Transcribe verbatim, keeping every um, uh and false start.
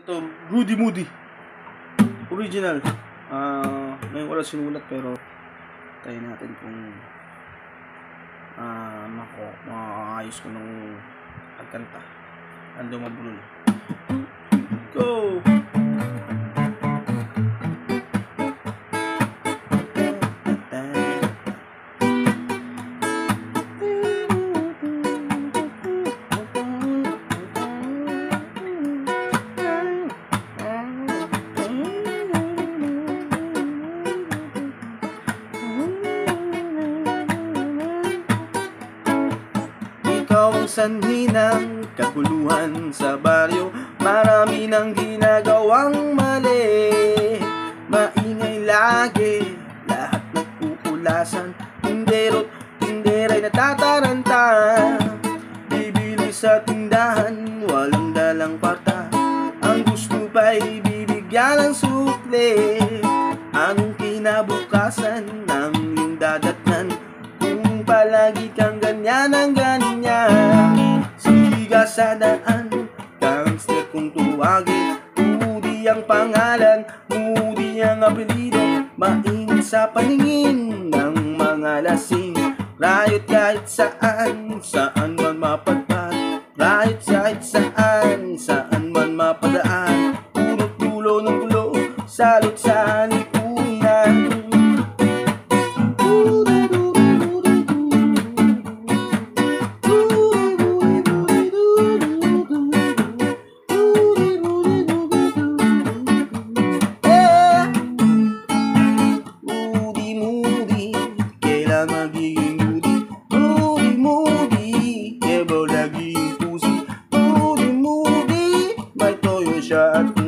Ito, Rudy Moody. Original. Ah, ngayon wala sinulat pero tayo natin kung ah, mako, maayos ko nung pagkanta. Ando mabulol. Go! Ikaw ang sanhi ng kaguluhan sa baryo. Marami nang ginagawang mali. Maingay lagi, lahat nagpupulasan. Tindero't tinderay natataranta. Bibili sa tindahan, walang dalang kwarta. Ang gusto pa'y bibigyan ng sukli. Anong kinabukasan ng iyong dadatnan kung palagi kang ganyan ang ganyan? Siga sa daan, gangster kung tuwagin. Moody ang pangalan, Moody ang apelido. Mainit sa paningin ng mga lasing. Riot kahit saan, saan man mapadpad. Riot kahit saan, saan man mapadaan. Punot dulo ng gulo, salot sa lipunan. Magiging Moody, Moody, Moody, kebo laging pusi. Moody, Moody, may toyo siya at